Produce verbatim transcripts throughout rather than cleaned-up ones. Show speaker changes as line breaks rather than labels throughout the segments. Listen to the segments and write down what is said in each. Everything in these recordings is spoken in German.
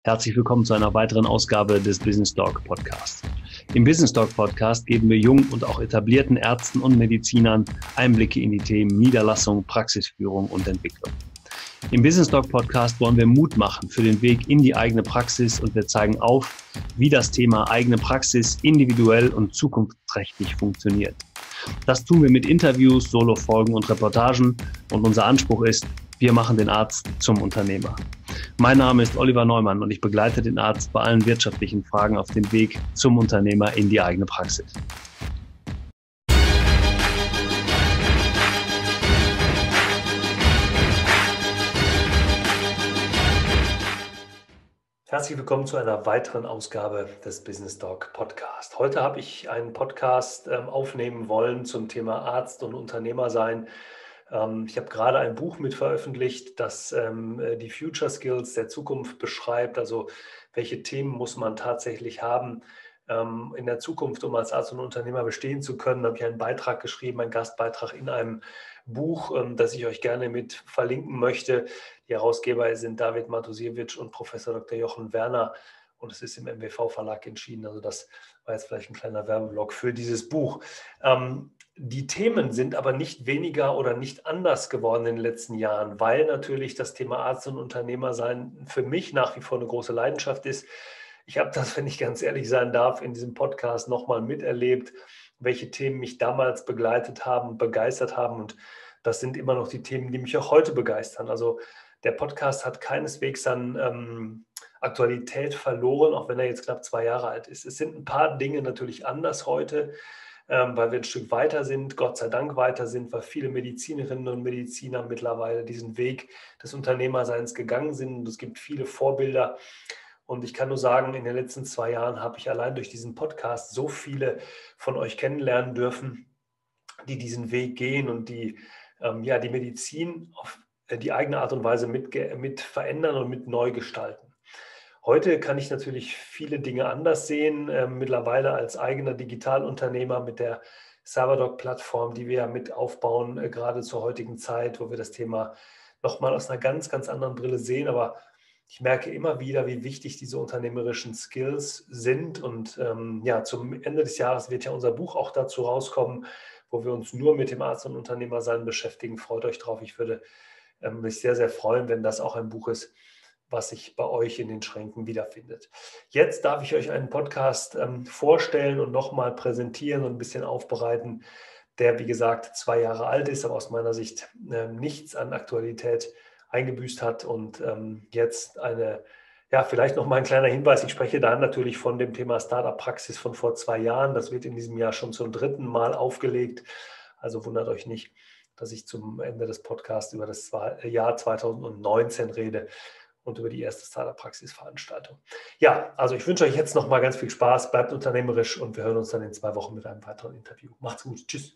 Herzlich willkommen zu einer weiteren Ausgabe des Business Doc Podcast. Im Business Doc Podcast geben wir jungen und auch etablierten Ärzten und Medizinern Einblicke in die Themen Niederlassung, Praxisführung und Entwicklung. Im Business Doc Podcast wollen wir Mut machen für den Weg in die eigene Praxis und wir zeigen auf, wie das Thema eigene Praxis individuell und zukunftsträchtig funktioniert. Das tun wir mit Interviews, Solofolgen und Reportagen und unser Anspruch ist, wir machen den Arzt zum Unternehmer. Mein Name ist Oliver Neumann und ich begleite den Arzt bei allen wirtschaftlichen Fragen auf dem Weg zum Unternehmer in die eigene Praxis. Herzlich willkommen zu einer weiteren Ausgabe des Business Doc Podcast. Heute habe ich einen Podcast ähm, aufnehmen wollen zum Thema Arzt und Unternehmer sein. Ähm, ich habe gerade ein Buch mit veröffentlicht, das ähm, die Future Skills der Zukunft beschreibt. Also welche Themen muss man tatsächlich haben ähm, in der Zukunft, um als Arzt und Unternehmer bestehen zu können. Da habe ich einen Beitrag geschrieben, einen Gastbeitrag in einem Buch, ähm, das ich euch gerne mit verlinken möchte. Die Herausgeber sind David Matusiewicz und Professor Doktor Jochen Werner und es ist im M W V-Verlag erschienen. Also das war jetzt vielleicht ein kleiner Werbeblock für dieses Buch. Ähm, die Themen sind aber nicht weniger oder nicht anders geworden in den letzten Jahren, weil natürlich das Thema Arzt und Unternehmer sein für mich nach wie vor eine große Leidenschaft ist. Ich habe das, wenn ich ganz ehrlich sein darf, in diesem Podcast nochmal miterlebt, welche Themen mich damals begleitet haben, begeistert haben und das sind immer noch die Themen, die mich auch heute begeistern. Also der Podcast hat keineswegs an ähm, Aktualität verloren, auch wenn er jetzt knapp zwei Jahre alt ist. Es sind ein paar Dinge natürlich anders heute, ähm, weil wir ein Stück weiter sind, Gott sei Dank weiter sind, weil viele Medizinerinnen und Mediziner mittlerweile diesen Weg des Unternehmerseins gegangen sind. Und es gibt viele Vorbilder. Und ich kann nur sagen, in den letzten zwei Jahren habe ich allein durch diesen Podcast so viele von euch kennenlernen dürfen, die diesen Weg gehen und die ähm, ja, die Medizin auf die eigene Art und Weise mit, mit verändern und mit neu gestalten. Heute kann ich natürlich viele Dinge anders sehen, äh, mittlerweile als eigener Digitalunternehmer mit der Cyberdoc-Plattform, die wir ja mit aufbauen, äh, gerade zur heutigen Zeit, wo wir das Thema nochmal aus einer ganz, ganz anderen Brille sehen. Aber ich merke immer wieder, wie wichtig diese unternehmerischen Skills sind. Und ähm, ja, zum Ende des Jahres wird ja unser Buch auch dazu rauskommen, wo wir uns nur mit dem Arzt- und Unternehmersein beschäftigen. Freut euch drauf. Ich würde ähm, mich sehr, sehr freuen, wenn das auch ein Buch ist, was sich bei euch in den Schränken wiederfindet. Jetzt darf ich euch einen Podcast ähm, vorstellen und nochmal präsentieren und ein bisschen aufbereiten, der, wie gesagt, zwei Jahre alt ist, aber aus meiner Sicht äh, nichts an Aktualität eingebüßt hat und ähm, jetzt eine, ja, vielleicht noch mal ein kleiner Hinweis. Ich spreche da natürlich von dem Thema Startup-Praxis von vor zwei Jahren. Das wird in diesem Jahr schon zum dritten Mal aufgelegt. Also wundert euch nicht, dass ich zum Ende des Podcasts über das Jahr zweitausendneunzehn rede und über die erste Startup-Praxis-Veranstaltung. Ja, also ich wünsche euch jetzt noch mal ganz viel Spaß, bleibt unternehmerisch und wir hören uns dann in zwei Wochen mit einem weiteren Interview. Macht's gut, tschüss.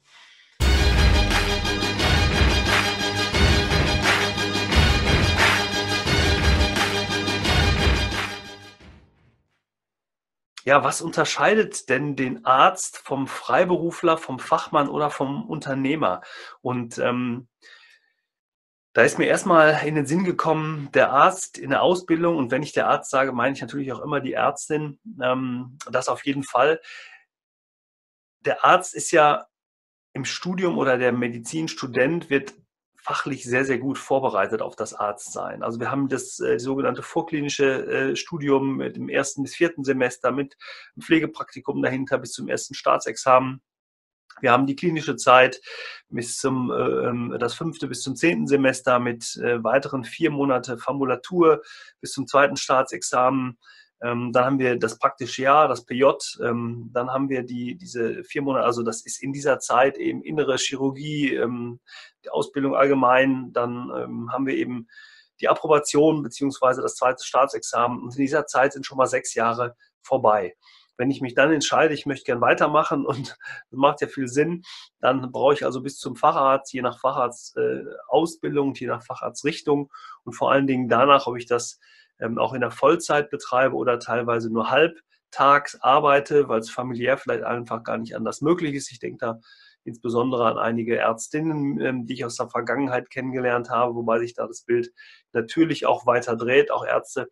Ja, was unterscheidet denn den Arzt vom Freiberufler, vom Fachmann oder vom Unternehmer? Und ähm, da ist mir erstmal in den Sinn gekommen, der Arzt in der Ausbildung, und wenn ich der Arzt sage, meine ich natürlich auch immer die Ärztin, ähm, das auf jeden Fall. Der Arzt ist ja im Studium oder der Medizinstudent wird fachlich sehr, sehr gut vorbereitet auf das Arztsein. Also wir haben das äh, sogenannte vorklinische äh, Studium mit dem ersten bis vierten Semester, mit einem Pflegepraktikum dahinter bis zum ersten Staatsexamen. Wir haben die klinische Zeit bis zum äh, das fünfte bis zum zehnten Semester mit äh, weiteren vier Monate Formulatur bis zum zweiten Staatsexamen. Ähm, dann haben wir das praktische Jahr, das P J. Ähm, dann haben wir die, diese vier Monate, also das ist in dieser Zeit eben innere Chirurgie, ähm, die Ausbildung allgemein. Dann ähm, haben wir eben die Approbation beziehungsweise das zweite Staatsexamen. Und in dieser Zeit sind schon mal sechs Jahre vorbei. Wenn ich mich dann entscheide, ich möchte gern weitermachen und das macht ja viel Sinn, dann brauche ich also bis zum Facharzt, je nach Facharztausbildung, äh, je nach Facharztrichtung und vor allen Dingen danach, ob ich das ähm, auch in der Vollzeit betreibe oder teilweise nur halbtags arbeite, weil es familiär vielleicht einfach gar nicht anders möglich ist. Ich denke da insbesondere an einige Ärztinnen, ähm, die ich aus der Vergangenheit kennengelernt habe, wobei sich da das Bild natürlich auch weiter dreht. Auch Ärzte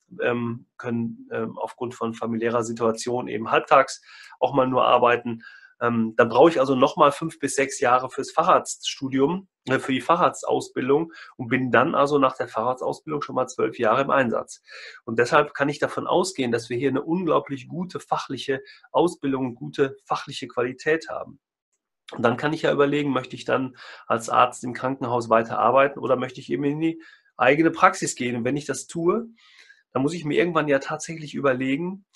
ähm, können ähm, aufgrund von familiärer Situation eben halbtags auch mal nur arbeiten. Ähm, dann brauche ich also nochmal fünf bis sechs Jahre fürs Facharztstudium, äh, für die Facharztausbildung und bin dann also nach der Facharztausbildung schon mal zwölf Jahre im Einsatz. Und deshalb kann ich davon ausgehen, dass wir hier eine unglaublich gute fachliche Ausbildung, gute fachliche Qualität haben. Und dann kann ich ja überlegen, möchte ich dann als Arzt im Krankenhaus weiterarbeiten oder möchte ich eben in die eigene Praxis gehen? Und wenn ich das tue, dann muss ich mir irgendwann ja tatsächlich überlegen,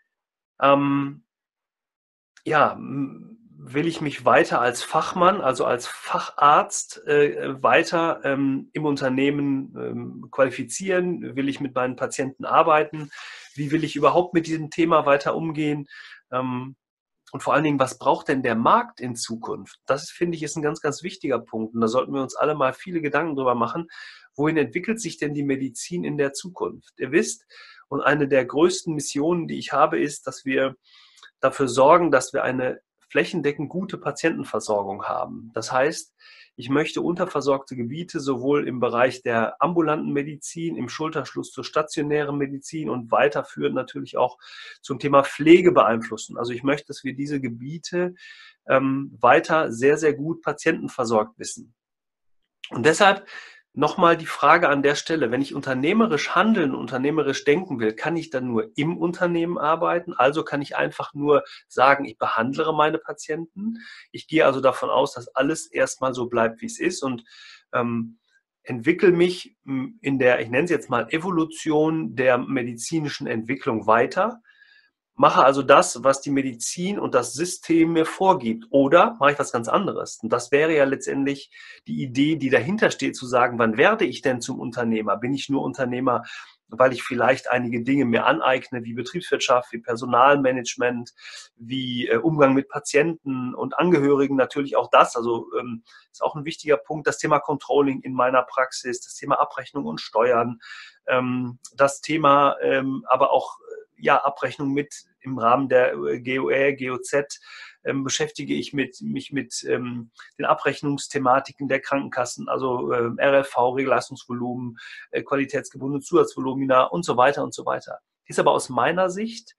ähm, ja, m- will ich mich weiter als Fachmann, also als Facharzt äh, weiter ähm, im Unternehmen ähm, qualifizieren? Will ich mit meinen Patienten arbeiten? Wie will ich überhaupt mit diesem Thema weiter umgehen? Ähm, und vor allen Dingen, was braucht denn der Markt in Zukunft? Das finde ich ist ein ganz, ganz wichtiger Punkt. Und da sollten wir uns alle mal viele Gedanken drüber machen. Wohin entwickelt sich denn die Medizin in der Zukunft? Ihr wisst, und eine der größten Missionen, die ich habe, ist, dass wir dafür sorgen, dass wir eine flächendeckend gute Patientenversorgung haben. Das heißt, ich möchte unterversorgte Gebiete sowohl im Bereich der ambulanten Medizin, im Schulterschluss zur stationären Medizin und weiterführend natürlich auch zum Thema Pflege beeinflussen. Also ich möchte, dass wir diese Gebiete ähm, weiter sehr, sehr gut patientenversorgt wissen. Und deshalb nochmal die Frage an der Stelle, wenn ich unternehmerisch handeln, unternehmerisch denken will, kann ich dann nur im Unternehmen arbeiten? Also kann ich einfach nur sagen, ich behandle meine Patienten. Ich gehe also davon aus, dass alles erstmal so bleibt, wie es ist und ähm, entwickle mich in der, ich nenne es jetzt mal Evolution der medizinischen Entwicklung weiter. Mache also das, was die Medizin und das System mir vorgibt. Oder mache ich was ganz anderes? Und das wäre ja letztendlich die Idee, die dahinter steht, zu sagen, wann werde ich denn zum Unternehmer? Bin ich nur Unternehmer, weil ich vielleicht einige Dinge mir aneigne, wie Betriebswirtschaft, wie Personalmanagement, wie äh, Umgang mit Patienten und Angehörigen, natürlich auch das. Also ähm, ist auch ein wichtiger Punkt, das Thema Controlling in meiner Praxis, das Thema Abrechnung und Steuern, ähm, das Thema ähm, aber auch ja, Abrechnung mit im Rahmen der G O R, G O Z ähm, beschäftige ich mit, mich mit ähm, den Abrechnungsthematiken der Krankenkassen, also äh, R L V, Regelleistungsvolumen, äh, qualitätsgebundene Zusatzvolumina und so weiter und so weiter. Ist aber aus meiner Sicht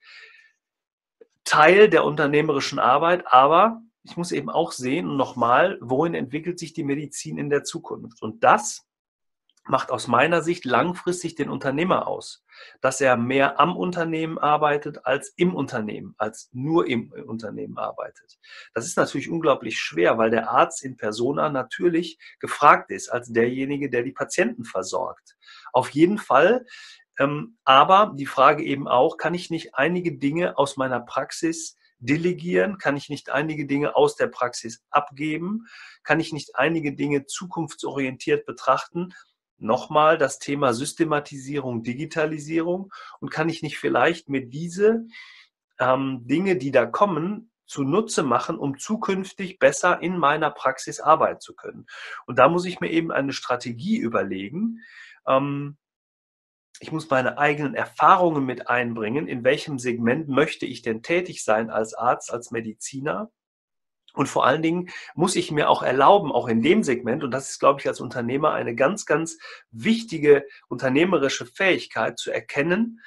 Teil der unternehmerischen Arbeit, aber ich muss eben auch sehen, und nochmal, wohin entwickelt sich die Medizin in der Zukunft? Und das macht aus meiner Sicht langfristig den Unternehmer aus, dass er mehr am Unternehmen arbeitet als im Unternehmen, als nur im Unternehmen arbeitet. Das ist natürlich unglaublich schwer, weil der Arzt in persona natürlich gefragt ist als derjenige, der die Patienten versorgt. Auf jeden Fall, ähm, aber die Frage eben auch, kann ich nicht einige Dinge aus meiner Praxis delegieren? Kann ich nicht einige Dinge aus der Praxis abgeben? Kann ich nicht einige Dinge zukunftsorientiert betrachten? Nochmal das Thema Systematisierung, Digitalisierung und kann ich nicht vielleicht mir diese ähm, Dinge, die da kommen, zunutze machen, um zukünftig besser in meiner Praxis arbeiten zu können. Und da muss ich mir eben eine Strategie überlegen. Ähm, ich muss meine eigenen Erfahrungen mit einbringen. In welchem Segment möchte ich denn tätig sein als Arzt, als Mediziner? Und vor allen Dingen muss ich mir auch erlauben, auch in dem Segment, und das ist, glaube ich, als Unternehmer eine ganz, ganz wichtige unternehmerische Fähigkeit zu erkennen,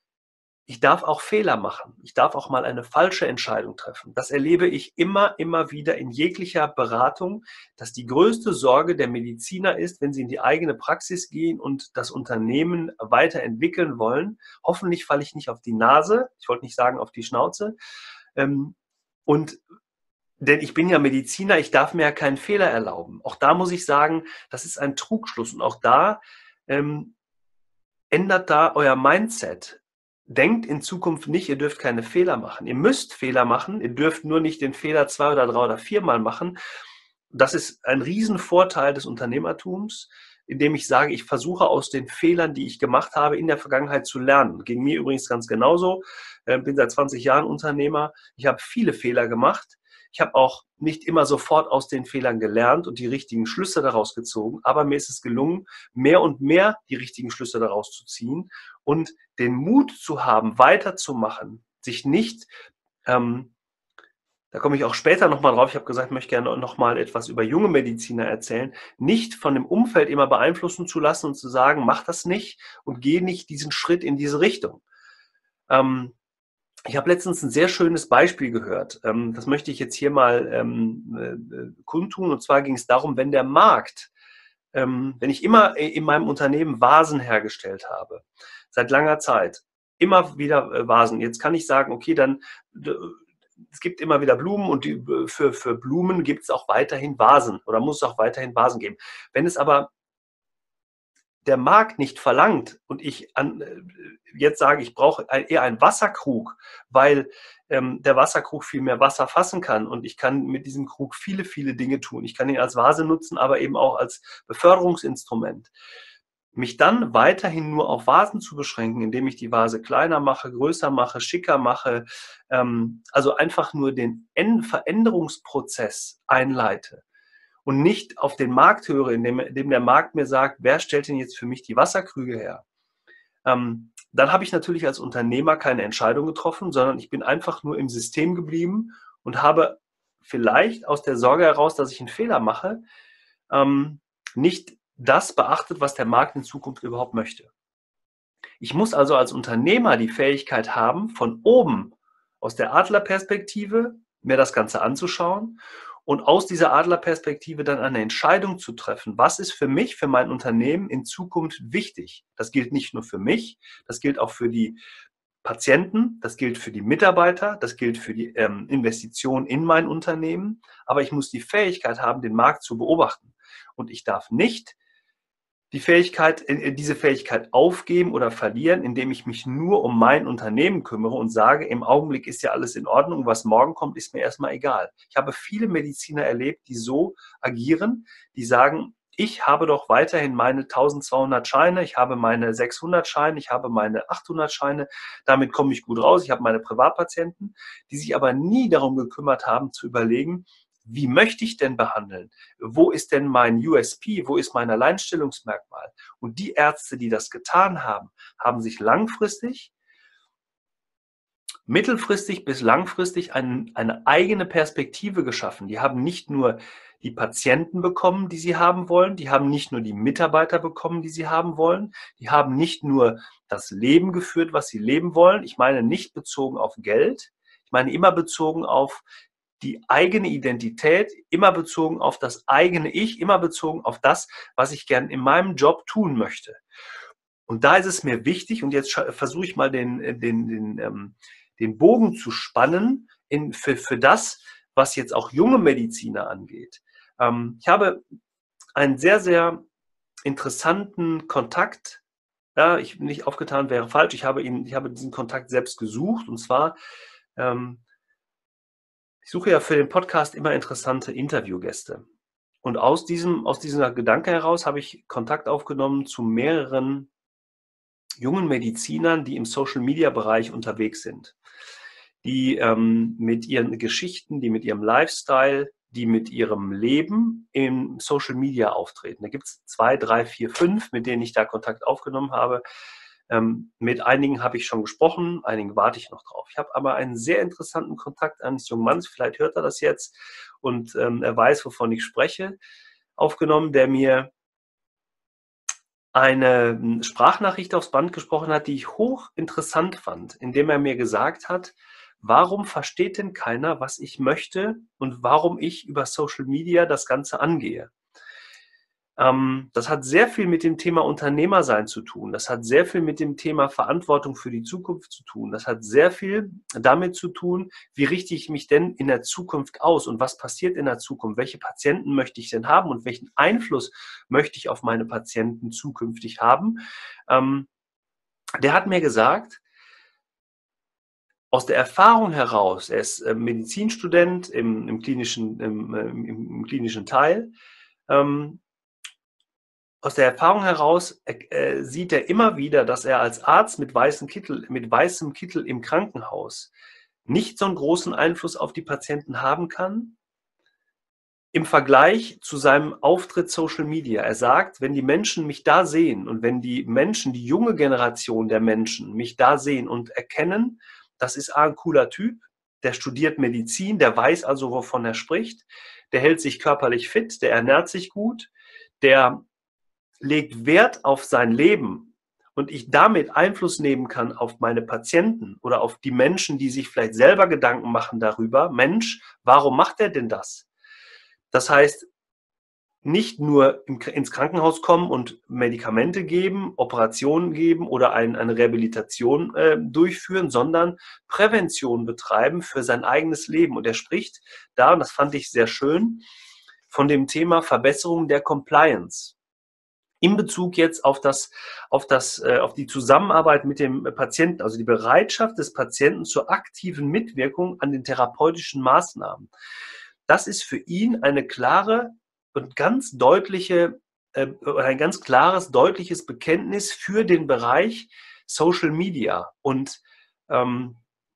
ich darf auch Fehler machen. Ich darf auch mal eine falsche Entscheidung treffen. Das erlebe ich immer, immer wieder in jeglicher Beratung, dass die größte Sorge der Mediziner ist, wenn sie in die eigene Praxis gehen und das Unternehmen weiterentwickeln wollen. Hoffentlich falle ich nicht auf die Nase. Ich wollte nicht sagen auf die Schnauze. Ähm, Und denn ich bin ja Mediziner, ich darf mir ja keinen Fehler erlauben. Auch da muss ich sagen, das ist ein Trugschluss. Und auch da ähm, ändert da euer Mindset. Denkt in Zukunft nicht, ihr dürft keine Fehler machen. Ihr müsst Fehler machen, ihr dürft nur nicht den Fehler zwei oder drei oder viermal machen. Das ist ein Riesenvorteil des Unternehmertums, indem ich sage, ich versuche aus den Fehlern, die ich gemacht habe, in der Vergangenheit zu lernen. Ging mir übrigens ganz genauso. Ich bin seit zwanzig Jahren Unternehmer. Ich habe viele Fehler gemacht. Ich habe auch nicht immer sofort aus den Fehlern gelernt und die richtigen Schlüsse daraus gezogen, aber mir ist es gelungen, mehr und mehr die richtigen Schlüsse daraus zu ziehen und den Mut zu haben, weiterzumachen, sich nicht ähm, da komme ich auch später nochmal drauf. Ich habe gesagt, ich möchte gerne nochmal etwas über junge Mediziner erzählen. Nicht von dem Umfeld immer beeinflussen zu lassen und zu sagen, mach das nicht und geh nicht diesen Schritt in diese Richtung. Ähm, ich habe letztens ein sehr schönes Beispiel gehört. Ähm, das möchte ich jetzt hier mal ähm, äh, kundtun. Und zwar ging es darum, wenn der Markt, ähm, wenn ich immer in meinem Unternehmen Vasen hergestellt habe, seit langer Zeit, immer wieder äh, Vasen. Jetzt kann ich sagen, okay, dann äh, es gibt immer wieder Blumen und die, für, für Blumen gibt es auch weiterhin Vasen oder muss es auch weiterhin Vasen geben. Wenn es aber der Markt nicht verlangt und ich an, äh, jetzt sage, ich brauche eher einen Wasserkrug, weil ähm, der Wasserkrug viel mehr Wasser fassen kann und ich kann mit diesem Krug viele, viele Dinge tun. Ich kann ihn als Vase nutzen, aber eben auch als Beförderungsinstrument. Mich dann weiterhin nur auf Vasen zu beschränken, indem ich die Vase kleiner mache, größer mache, schicker mache, ähm, also einfach nur den Veränderungsprozess einleite und nicht auf den Markt höre, indem, indem der Markt mir sagt, wer stellt denn jetzt für mich die Wasserkrüge her? Ähm, dann habe ich natürlich als Unternehmer keine Entscheidung getroffen, sondern ich bin einfach nur im System geblieben und habe vielleicht aus der Sorge heraus, dass ich einen Fehler mache, ähm, nicht das beachtet, was der Markt in Zukunft überhaupt möchte. Ich muss also als Unternehmer die Fähigkeit haben, von oben aus der Adlerperspektive mir das Ganze anzuschauen und aus dieser Adlerperspektive dann eine Entscheidung zu treffen. Was ist für mich, für mein Unternehmen in Zukunft wichtig? Das gilt nicht nur für mich, das gilt auch für die Patienten, das gilt für die Mitarbeiter, das gilt für die ähm, Investition in mein Unternehmen. Aber ich muss die Fähigkeit haben, den Markt zu beobachten. Und ich darf nicht die Fähigkeit, diese Fähigkeit aufgeben oder verlieren, indem ich mich nur um mein Unternehmen kümmere und sage, im Augenblick ist ja alles in Ordnung, was morgen kommt, ist mir erstmal egal. Ich habe viele Mediziner erlebt, die so agieren, die sagen, ich habe doch weiterhin meine eintausendzweihundert Scheine, ich habe meine sechshundert Scheine, ich habe meine achthundert Scheine, damit komme ich gut raus, ich habe meine Privatpatienten, die sich aber nie darum gekümmert haben, zu überlegen, wie möchte ich denn behandeln? Wo ist denn mein U S P? Wo ist mein Alleinstellungsmerkmal? Und die Ärzte, die das getan haben, haben sich langfristig, mittelfristig bis langfristig ein, eine eigene Perspektive geschaffen. Die haben nicht nur die Patienten bekommen, die sie haben wollen, die haben nicht nur die Mitarbeiter bekommen, die sie haben wollen, die haben nicht nur das Leben geführt, was sie leben wollen. Ich meine nicht bezogen auf Geld, ich meine immer bezogen auf die eigene Identität, immer bezogen auf das eigene Ich, immer bezogen auf das, was ich gern in meinem Job tun möchte. Und da ist es mir wichtig, und jetzt versuche ich mal den, den, den, ähm, den Bogen zu spannen in, für, für das, was jetzt auch junge Mediziner angeht. Ähm, ich habe einen sehr, sehr interessanten Kontakt, ja, ich nicht aufgetan wäre falsch, ich habe ihn, ich habe diesen Kontakt selbst gesucht, und zwar ähm, ich suche ja für den Podcast immer interessante Interviewgäste. Und aus diesem, aus dieser Gedanke heraus habe ich Kontakt aufgenommen zu mehreren jungen Medizinern, die im Social-Media-Bereich unterwegs sind, die ähm, mit ihren Geschichten, die mit ihrem Lifestyle, die mit ihrem Leben im Social-Media auftreten. Da gibt es zwei, drei, vier, fünf, mit denen ich da Kontakt aufgenommen habe. Ähm, mit einigen habe ich schon gesprochen, einigen warte ich noch drauf. Ich habe aber einen sehr interessanten Kontakt eines jungen Mannes, vielleicht hört er das jetzt und ähm, er weiß, wovon ich spreche, aufgenommen, der mir eine Sprachnachricht aufs Band gesprochen hat, die ich hochinteressant fand, indem er mir gesagt hat, warum versteht denn keiner, was ich möchte und warum ich über Social Media das Ganze angehe? Ähm, das hat sehr viel mit dem Thema Unternehmersein zu tun. Das hat sehr viel mit dem Thema Verantwortung für die Zukunft zu tun. Das hat sehr viel damit zu tun, wie richte ich mich denn in der Zukunft aus und was passiert in der Zukunft? Welche Patienten möchte ich denn haben und welchen Einfluss möchte ich auf meine Patienten zukünftig haben? Ähm, der hat mir gesagt, aus der Erfahrung heraus, er ist äh, Medizinstudent im, im, klinischen, im, im, im klinischen Teil, ähm, aus der Erfahrung heraus äh, sieht er immer wieder, dass er als Arzt mit weißem Kittel, mit weißem Kittel im Krankenhaus nicht so einen großen Einfluss auf die Patienten haben kann im Vergleich zu seinem Auftritt Social Media. Er sagt, wenn die Menschen mich da sehen und wenn die Menschen, die junge Generation der Menschen mich da sehen und erkennen, das ist A, ein cooler Typ, der studiert Medizin, der weiß also, wovon er spricht, der hält sich körperlich fit, der ernährt sich gut, der legt Wert auf sein Leben und ich damit Einfluss nehmen kann auf meine Patienten oder auf die Menschen, die sich vielleicht selber Gedanken machen darüber, Mensch, warum macht er denn das? Das heißt, nicht nur ins Krankenhaus kommen und Medikamente geben, Operationen geben oder ein, eine Rehabilitation äh, durchführen, sondern Prävention betreiben für sein eigenes Leben. Und er spricht da, und das fand ich sehr schön, von dem Thema Verbesserung der Compliance. In Bezug jetzt auf das, auf das, äh, auf die Zusammenarbeit mit dem Patienten, also die Bereitschaft des Patienten zur aktiven Mitwirkung an den therapeutischen Maßnahmen. Das ist für ihn eine klare und ganz deutliche, äh, ein ganz klares, deutliches Bekenntnis für den Bereich Social Media und ähm,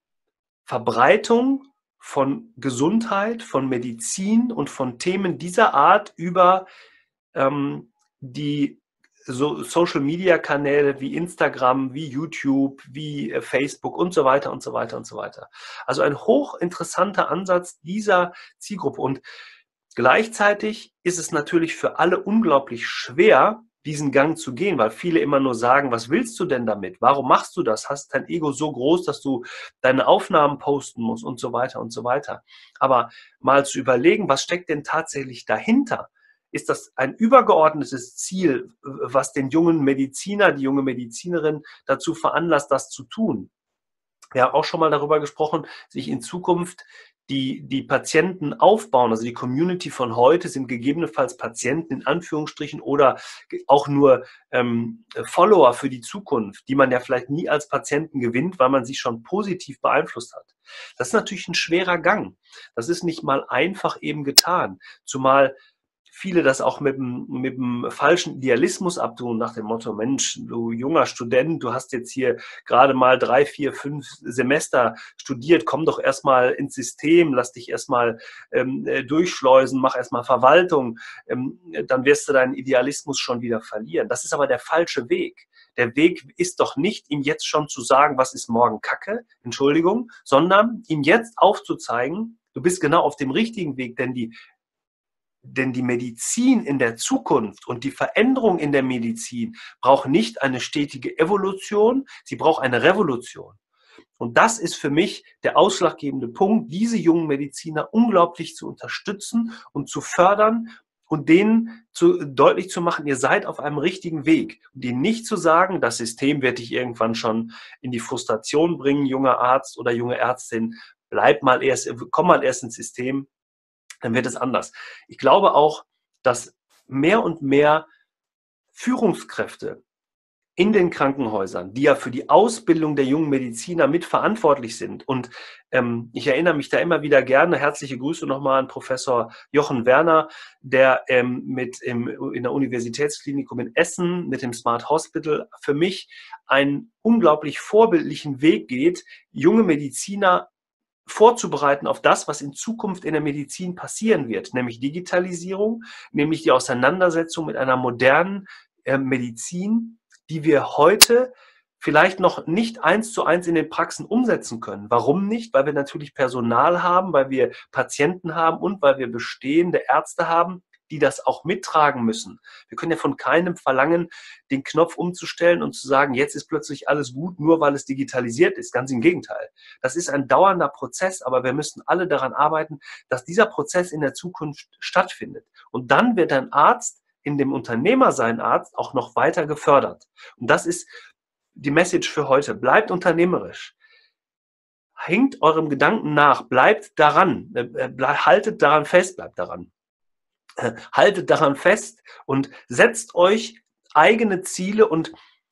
Verbreitung von Gesundheit, von Medizin und von Themen dieser Art über ähm, die so Social-Media-Kanäle wie Instagram, wie YouTube, wie äh, Facebook und so weiter und so weiter und so weiter. Also ein hochinteressanter Ansatz dieser Zielgruppe. Und gleichzeitig ist es natürlich für alle unglaublich schwer, diesen Gang zu gehen, weil viele immer nur sagen, was willst du denn damit? Warum machst du das? Hast dein Ego so groß, dass du deine Aufnahmen posten musst und so weiter und so weiter. Aber mal zu überlegen, was steckt denn tatsächlich dahinter? Ist das ein übergeordnetes Ziel, was den jungen Mediziner, die junge Medizinerin dazu veranlasst, das zu tun? Wir haben auch schon mal darüber gesprochen, sich in Zukunft die, die Patienten aufbauen, also die Community von heute sind gegebenenfalls Patienten in Anführungsstrichen oder auch nur ähm, Follower für die Zukunft, die man ja vielleicht nie als Patienten gewinnt, weil man sie schon positiv beeinflusst hat. Das ist natürlich ein schwerer Gang. Das ist nicht mal einfach eben getan, zumal viele das auch mit dem, mit dem falschen Idealismus abtun, nach dem Motto, Mensch, du junger Student, du hast jetzt hier gerade mal drei, vier, fünf Semester studiert, komm doch erstmal ins System, lass dich erstmal ähm, durchschleusen, mach erstmal Verwaltung, ähm, dann wirst du deinen Idealismus schon wieder verlieren. Das ist aber der falsche Weg. Der Weg ist doch nicht, ihm jetzt schon zu sagen, was ist morgen Kacke, Entschuldigung, sondern ihm jetzt aufzuzeigen, du bist genau auf dem richtigen Weg, denn die Denn die Medizin in der Zukunft und die Veränderung in der Medizin braucht nicht eine stetige Evolution, sie braucht eine Revolution. Und das ist für mich der ausschlaggebende Punkt, diese jungen Mediziner unglaublich zu unterstützen und zu fördern und denen zu, deutlich zu machen, ihr seid auf einem richtigen Weg. Und ihnen nicht zu sagen, das System wird dich irgendwann schon in die Frustration bringen, junger Arzt oder junge Ärztin, bleib mal erst, komm mal erst ins System, dann wird es anders. Ich glaube auch, dass mehr und mehr Führungskräfte in den Krankenhäusern, die ja für die Ausbildung der jungen Mediziner mitverantwortlich sind. Und ähm, ich erinnere mich da immer wieder gerne, herzliche Grüße nochmal an Professor Jochen Werner, der ähm, mit im, in der Universitätsklinikum in Essen mit dem Smart Hospital für mich einen unglaublich vorbildlichen Weg geht, junge Mediziner vorzubereiten auf das, was in Zukunft in der Medizin passieren wird, nämlich Digitalisierung, nämlich die Auseinandersetzung mit einer modernen äh, Medizin, die wir heute vielleicht noch nicht eins zu eins in den Praxen umsetzen können. Warum nicht? Weil wir natürlich Personal haben, weil wir Patienten haben und weil wir bestehende Ärzte haben, die das auch mittragen müssen. Wir können ja von keinem verlangen, den Knopf umzustellen und zu sagen, jetzt ist plötzlich alles gut, nur weil es digitalisiert ist. Ganz im Gegenteil. Das ist ein dauernder Prozess, aber wir müssen alle daran arbeiten, dass dieser Prozess in der Zukunft stattfindet. Und dann wird ein Arzt in dem Unternehmersein Arzt auch noch weiter gefördert. Und das ist die Message für heute. Bleibt unternehmerisch. Hängt eurem Gedanken nach. Bleibt daran. Haltet daran fest. Bleibt daran. Haltet daran fest und setzt euch eigene Ziele und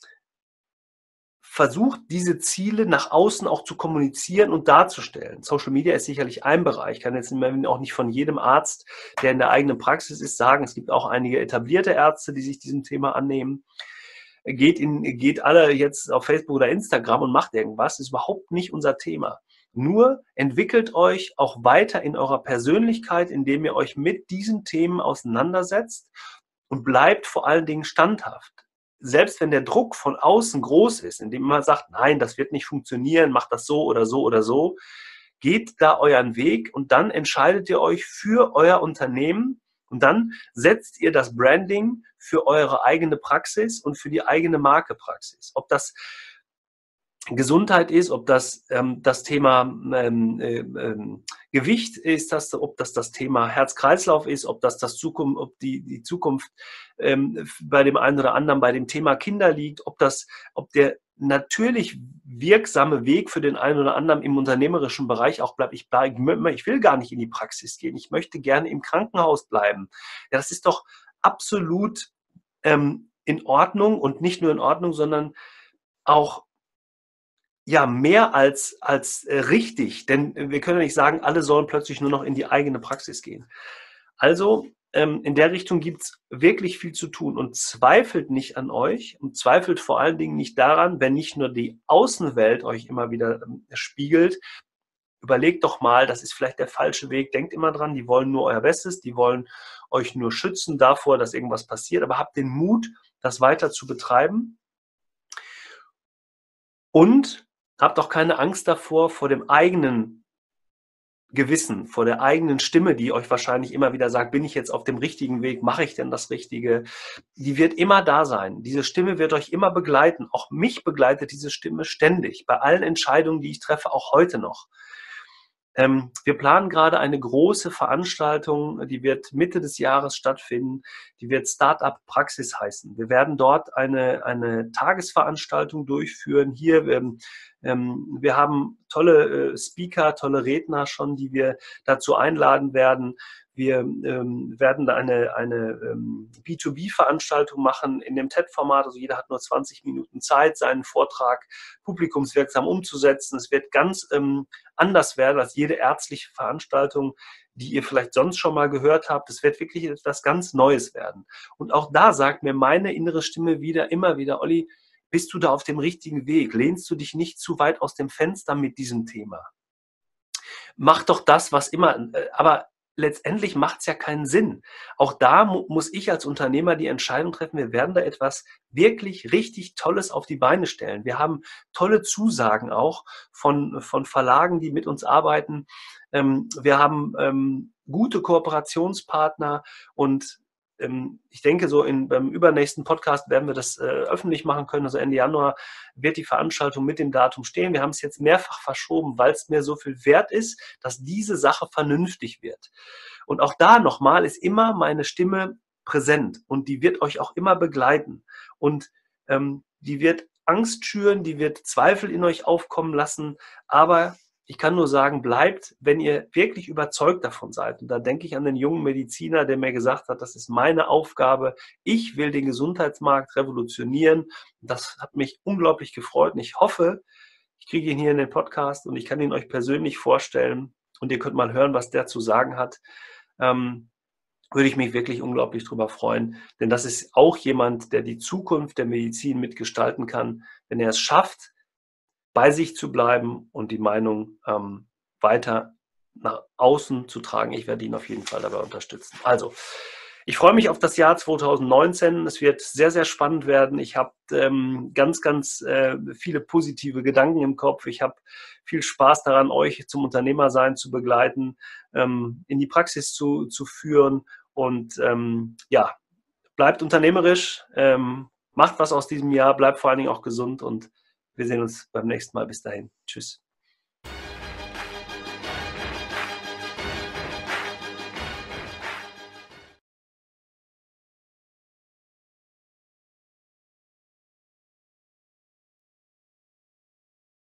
versucht, diese Ziele nach außen auch zu kommunizieren und darzustellen. Social Media ist sicherlich ein Bereich. Ich kann jetzt auch nicht von jedem Arzt, der in der eigenen Praxis ist, sagen. Es gibt auch einige etablierte Ärzte, die sich diesem Thema annehmen. Geht, in, geht alle jetzt auf Facebook oder Instagram und macht irgendwas. Das ist überhaupt nicht unser Thema. Nur entwickelt euch auch weiter in eurer Persönlichkeit, indem ihr euch mit diesen Themen auseinandersetzt und bleibt vor allen Dingen standhaft. Selbst wenn der Druck von außen groß ist, indem man sagt, nein, das wird nicht funktionieren, mach das so oder so oder so,
geht da euren Weg und dann entscheidet ihr euch für euer Unternehmen und dann setzt ihr das Branding für eure eigene Praxis und für die eigene Marke Praxis. Ob das Gesundheit ist, ob das ähm, das Thema ähm, äh, ähm, Gewicht ist, das, ob das das Thema Herz-Kreislauf ist, ob das das Zukunft, ob die die Zukunft ähm, bei dem einen oder anderen bei dem Thema Kinder liegt, ob das, ob der natürlich wirksame Weg für den einen oder anderen im unternehmerischen Bereich auch bleibt. Ich bleib, ich will gar nicht in die Praxis gehen. Ich möchte gerne im Krankenhaus bleiben. Ja, das ist doch absolut ähm, in Ordnung und nicht nur in Ordnung, sondern auch ja, mehr als, als äh, richtig, denn äh, wir können ja nicht sagen, alle sollen plötzlich nur noch in die eigene Praxis gehen. Also ähm, in der Richtung gibt's wirklich viel zu tun und zweifelt nicht an euch und zweifelt vor allen Dingen nicht daran, wenn nicht nur die Außenwelt euch immer wieder ähm, spiegelt. Überlegt doch mal, das ist vielleicht der falsche Weg. Denkt immer dran, die wollen nur euer Bestes, die wollen euch nur schützen davor, dass irgendwas passiert, aber habt den Mut, das weiter zu betreiben und habt auch keine Angst davor, vor dem eigenen Gewissen, vor der eigenen Stimme, die euch wahrscheinlich immer wieder sagt, bin ich jetzt auf dem richtigen Weg, mache ich denn das Richtige? Die wird immer da sein. Diese Stimme wird euch immer begleiten. Auch mich begleitet diese Stimme ständig, bei allen Entscheidungen, die ich treffe, auch heute noch. Ähm, wir planen gerade eine große Veranstaltung, die wird Mitte des Jahres stattfinden. Die wird Startup Praxis heißen. Wir werden dort eine, eine Tagesveranstaltung durchführen. Hier, ähm, ähm, wir haben tolle äh, Speaker, tolle Redner schon, die wir dazu einladen werden. Wir ähm, werden da eine, eine ähm, B zwei B-Veranstaltung machen in dem T E D-Format. Also jeder hat nur zwanzig Minuten Zeit, seinen Vortrag publikumswirksam umzusetzen. Es wird ganz ähm, anders werden als jede ärztliche Veranstaltung, die ihr vielleicht sonst schon mal gehört habt. Es wird wirklich etwas ganz Neues werden. Und auch da sagt mir meine innere Stimme wieder, immer wieder, Olli, bist du da auf dem richtigen Weg? Lehnst du dich nicht zu weit aus dem Fenster mit diesem Thema? Mach doch das, was immer, aber letztendlich macht es ja keinen Sinn. Auch da mu muss ich als Unternehmer die Entscheidung treffen, wir werden da etwas wirklich richtig Tolles auf die Beine stellen. Wir haben tolle Zusagen auch von, von Verlagen, die mit uns arbeiten. Ähm, wir haben ähm, gute Kooperationspartner und ähm, ich denke, so in, beim übernächsten Podcast werden wir das äh, öffentlich machen können. Also Ende Januar wird die Veranstaltung mit dem Datum stehen. Wir haben es jetzt mehrfach verschoben, weil es mir so viel wert ist, dass diese Sache vernünftig wird. Und auch da nochmal ist immer meine Stimme präsent und die wird euch auch immer begleiten. Und ähm, die wird Angst schüren, die wird Zweifel in euch aufkommen lassen, aber ich kann nur sagen, bleibt, wenn ihr wirklich überzeugt davon seid. Und da denke ich an den jungen Mediziner, der mir gesagt hat, das ist meine Aufgabe. Ich will den Gesundheitsmarkt revolutionieren. Das hat mich unglaublich gefreut. Und ich hoffe, ich kriege ihn hier in den Podcast und ich kann ihn euch persönlich vorstellen. Und ihr könnt mal hören, was der zu sagen hat. Ähm, würde ich mich wirklich unglaublich drüber freuen. Denn das ist auch jemand, der die Zukunft der Medizin mitgestalten kann, wenn er es schafft, bei sich zu bleiben und die Meinung ähm, weiter nach außen zu tragen. Ich werde ihn auf jeden Fall dabei unterstützen. Also, ich freue mich auf das Jahr zwanzig neunzehn. Es wird sehr, sehr spannend werden. Ich habe ähm, ganz, ganz äh, viele positive Gedanken im Kopf. Ich habe viel Spaß daran, euch zum Unternehmersein zu begleiten, ähm, in die Praxis zu, zu führen. Und ähm, ja, bleibt unternehmerisch, ähm, macht was aus diesem Jahr, bleibt vor allen Dingen auch gesund und wir sehen uns beim nächsten Mal. Bis dahin. Tschüss.